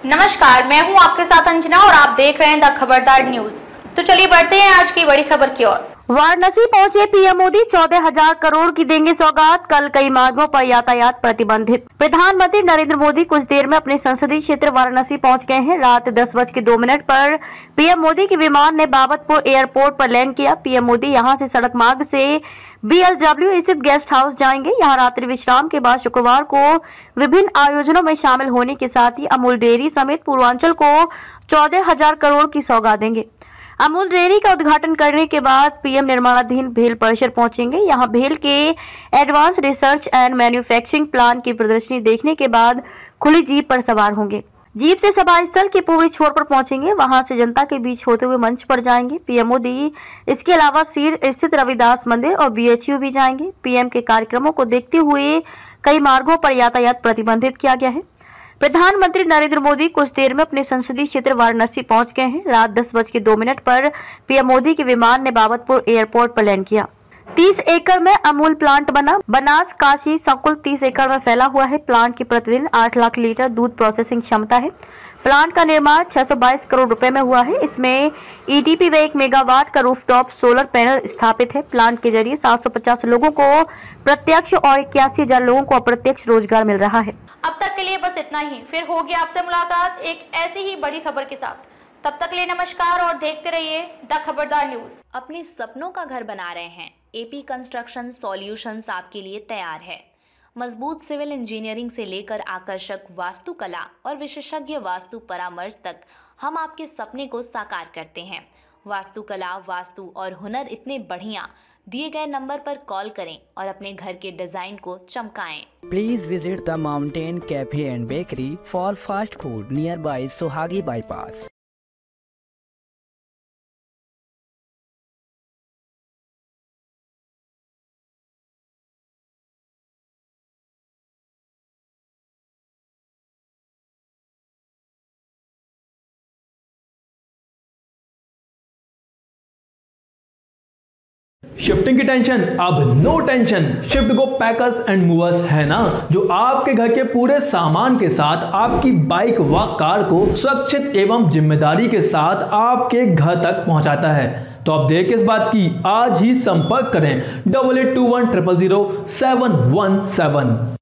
नमस्कार, मैं हूं आपके साथ अंजना और आप देख रहे हैं द खबरदार न्यूज। तो चलिए बढ़ते हैं आज की बड़ी खबर की ओर। वाराणसी पहुंचे पीएम मोदी, 14,000 करोड़ की देंगे सौगात। कल कई मार्गों पर यातायात प्रतिबंधित। प्रधानमंत्री नरेंद्र मोदी कुछ देर में अपने संसदीय क्षेत्र वाराणसी पहुंच गए हैं। रात 10:02 पर पीएम मोदी के विमान ने बाबतपुर एयरपोर्ट पर लैंड किया। पीएम मोदी यहां से सड़क मार्ग से BLW स्थित गेस्ट हाउस जाएंगे। यहां रात्रि विश्राम के बाद शुक्रवार को विभिन्न आयोजनों में शामिल होने के साथ ही अमूल डेयरी समेत पूर्वांचल को 14,000 करोड़ की सौगात देंगे। अमूल डेयरी का उद्घाटन करने के बाद पीएम निर्माणाधीन भेल परिसर पहुंचेंगे। यहां भेल के advance research and manufacturing plan की प्रदर्शनी देखने के बाद खुली जीप पर सवार होंगे। जीप से सभा स्थल के पूर्वी छोर पर पहुंचेंगे। वहां से जनता के बीच होते हुए मंच पर जाएंगे। पीएम मोदी इसके अलावा सीर स्थित रविदास मंदिर और BHU भी जाएंगे। पीएम के कार्यक्रमों को देखते हुए कई मार्गों पर यातायात प्रतिबंधित किया गया है। प्रधानमंत्री नरेंद्र मोदी कुछ देर में अपने संसदीय क्षेत्र वाराणसी पहुंच गए हैं। रात 10:02 पर पीएम मोदी के विमान ने बाबतपुर एयरपोर्ट पर लैंड किया। 30 एकड़ में अमूल प्लांट बना। बनास काशी संकुल 30 एकड़ में फैला हुआ है। प्लांट की प्रतिदिन 8 लाख लीटर दूध प्रोसेसिंग क्षमता है। प्लांट का निर्माण 622 करोड़ रुपए में हुआ है। इसमें ETP व 1 मेगावाट का रूफटॉप सोलर पैनल स्थापित है। प्लांट के जरिए 750 लोगों को प्रत्यक्ष और 81,000 लोगों को अप्रत्यक्ष रोजगार मिल रहा है। अब तक के लिए बस इतना ही। फिर होगी आपसे मुलाकात एक ऐसी ही बड़ी खबर के साथ। तब तक के लिए नमस्कार और देखते रहिए द खबरदार न्यूज। अपने सपनों का घर बना रहे हैं? AP कंस्ट्रक्शन सॉल्यूशंस आपके लिए तैयार है। मजबूत सिविल इंजीनियरिंग से लेकर आकर्षक वास्तुकला और विशेषज्ञ वास्तु परामर्श तक हम आपके सपने को साकार करते हैं। वास्तुकला, वास्तु और हुनर इतने बढ़िया, दिए गए नंबर पर कॉल करें और अपने घर के डिजाइन को चमकाएं। Please visit the Mountain Cafe and Bakery for fast food nearby Sohagi Bypass. Shifting की टेंशन अब no tension. Shift go packers and movers है ना, जो आपके घर के पूरे सामान के साथ आपकी बाइक व कार को सुरक्षित एवं जिम्मेदारी के साथ आपके घर तक पहुंचाता है। तो अब देर किस बात की, आज ही संपर्क करें 8821 000 717।